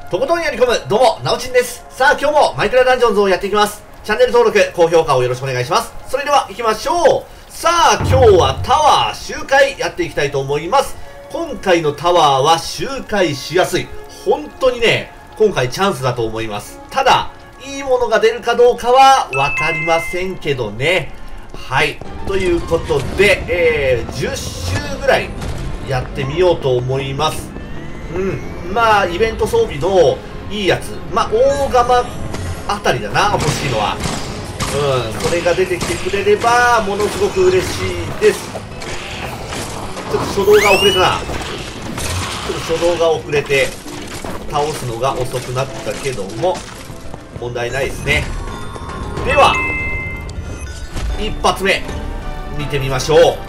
とことんやり込む、どうも、なおちんです。さあ、今日もマイクラダンジョンズをやっていきます。チャンネル登録、高評価をよろしくお願いします。それでは、行きましょう。さあ、今日はタワー周回やっていきたいと思います。今回のタワーは周回しやすい。本当にね、今回チャンスだと思います。ただ、いいものが出るかどうかはわかりませんけどね。はい。ということで、10周ぐらいやってみようと思います。まあ、イベント装備のいいやつ。まあ、大釜あたりだな、欲しいのは。それが出てきてくれれば、ものすごく嬉しいです。ちょっと初動が遅れたな。初動が遅れて、倒すのが遅くなったけども、問題ないですね。では、一発目、見てみましょう。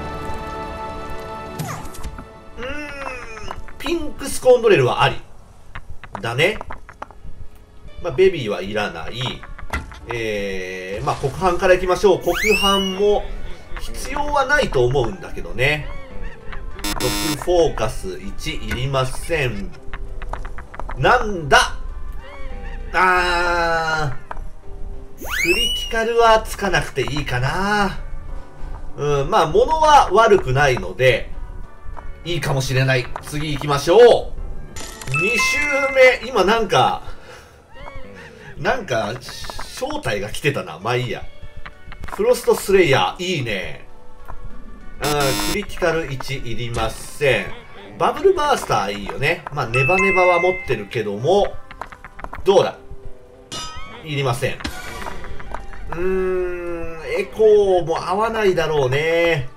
ピンクスコンドレルはあり。だね。まあ、ベビーはいらない。まあ、国販からいきましょう。国販も必要はないと思うんだけどね。6フォーカス1いりません。なんだクリティカルはつかなくていいかな。まあ、物は悪くないので、いいかもしれない。次行きましょう。2周目、今なんか、正体が来てたな。まあいいや。フロストスレイヤー、いいね。クリティカル1いりません。バブルバースターいいよね。まあネバネバは持ってるけども、どうだいりません。エコーも合わないだろうね。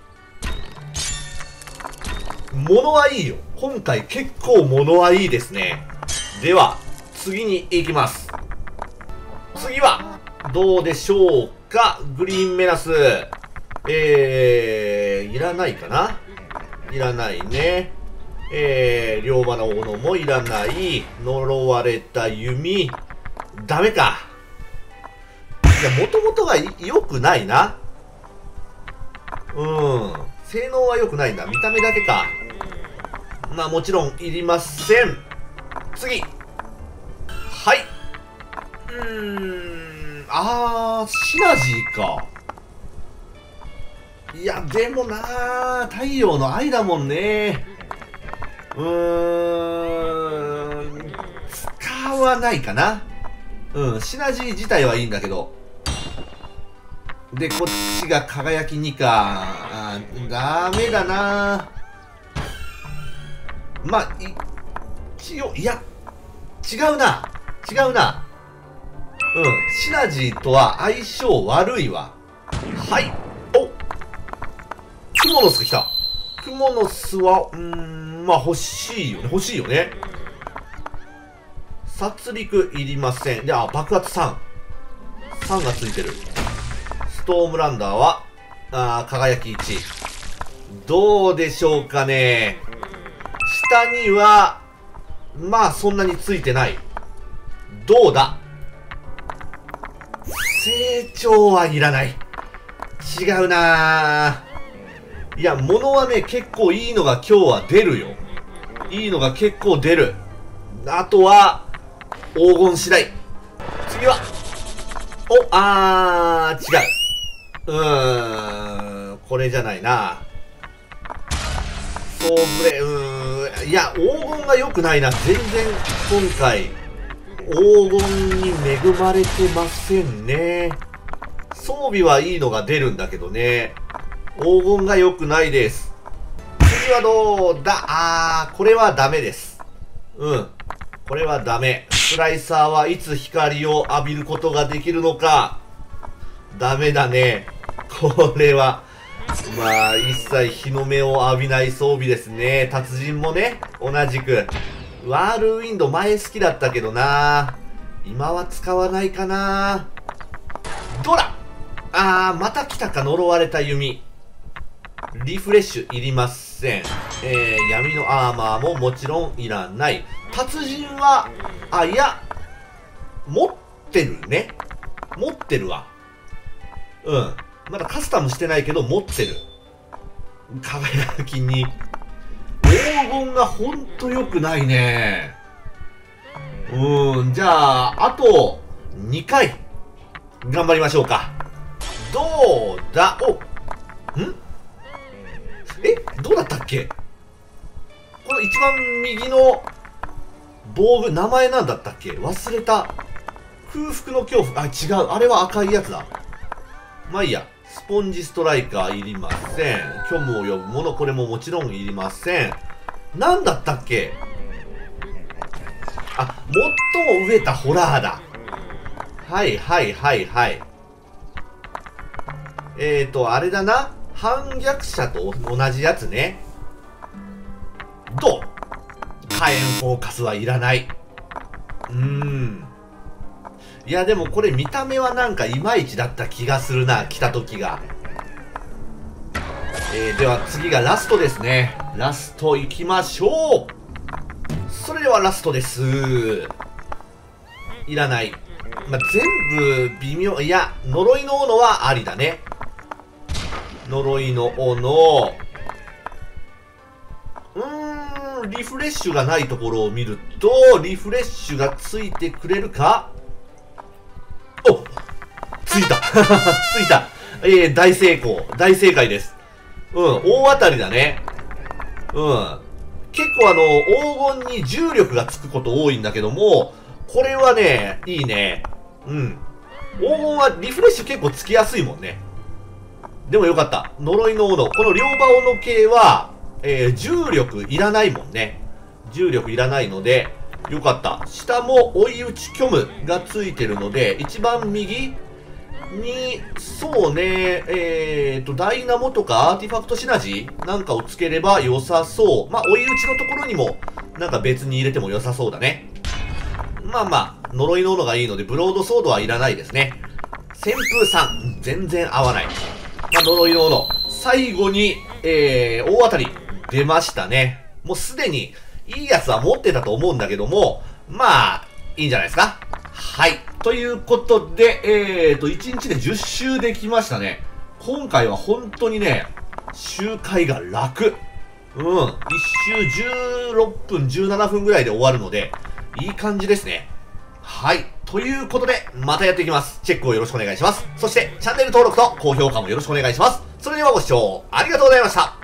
物はいいよ。今回結構物はいいですね。では、次に行きます。次は、どうでしょうか。グリーンメナス。いらないかないらないね。両刃の斧もいらない。呪われた弓。ダメか。いや、もともとが良くないな。性能は良くないんだ。見た目だけか。まあもちろんいりません。次。はい。シナジーか。いや、でもな太陽の愛だもんね。使わないかな。シナジー自体はいいんだけど。で、こっちが輝き2か。ダメだなまあ、一応、いや、違うな。シナジーとは相性悪いわ。はい。おクモノスが来た。クモノスは、まあ欲しいよね。殺戮いりません。で、爆発3。3がついてる。ストームランダーは、輝き1。どうでしょうかね。下には、まあそんなについてない。どうだ成長はいらない。違うなぁ。いや、物はね、結構いいのが今日は出るよ。いいのが結構出る。あとは、黄金次第。次は、違う。これじゃないな。そうブレ、いや、黄金が良くないな。全然、今回、黄金に恵まれてませんね。装備はいいのが出るんだけどね。黄金が良くないです。次はどうだこれはダメです。これはダメ。スライサーはいつ光を浴びることができるのか。ダメだね。これは。まあ、一切日の目を浴びない装備ですね。達人もね、同じく。ワールウィンド前好きだったけどな。今は使わないかな。どうだまた来たか、呪われた弓。リフレッシュいりません。闇のアーマーももちろんいらない。達人は、いや、持ってるね。持ってるわ。まだカスタムしてないけど持ってる。輝きに。黄金がほんと良くないね。 じゃあ、あと2回、頑張りましょうか。どうだ、どうだったっけ？この一番右の防具、名前なんだったっけ？忘れた。空腹の恐怖。あ、違う。あれは赤いやつだ。まあいいや。スポンジストライカーいりません。虚無を呼ぶもの、これももちろんいりません。なんだったっけ？あ、最も飢えたホラーだ。はいはいはいはい。あれだな。反逆者と同じやつね。どう？火炎フォーカスはいらない。いやでもこれ見た目はなんかいまいちだった気がするな、来た時が。では次がラストですね。ラスト行きましょう。それではラストです。いらない。まあ、全部微妙。いや、呪いの斧はありだね。呪いの斧。リフレッシュがないところを見ると、リフレッシュがついてくれるか？お！ついたついた。大成功。大正解です。大当たりだね。結構黄金に重力がつくこと多いんだけども、これはね、いいね。黄金はリフレッシュ結構つきやすいもんね。でもよかった。呪いの斧。この両刃斧系は、重力いらないもんね。重力いらないので、よかった。下も追い打ち虚無がついてるので、一番右に、そうね、ダイナモとかアーティファクトシナジーなんかをつければ良さそう。まあ、追い打ちのところにも、なんか別に入れても良さそうだね。まあまあ、呪いの斧がいいので、ブロードソードはいらないですね。旋風さん、全然合わない。まあ、呪いの斧。最後に、大当たり、出ましたね。もうすでに、いいやつは持ってたと思うんだけども、まあ、いいんじゃないですか。はい。ということで、1日で10周できましたね。今回は本当にね、周回が楽。1周16分、17分ぐらいで終わるので、いい感じですね。はい。ということで、またやっていきます。チェックをよろしくお願いします。そして、チャンネル登録と高評価もよろしくお願いします。それではご視聴ありがとうございました。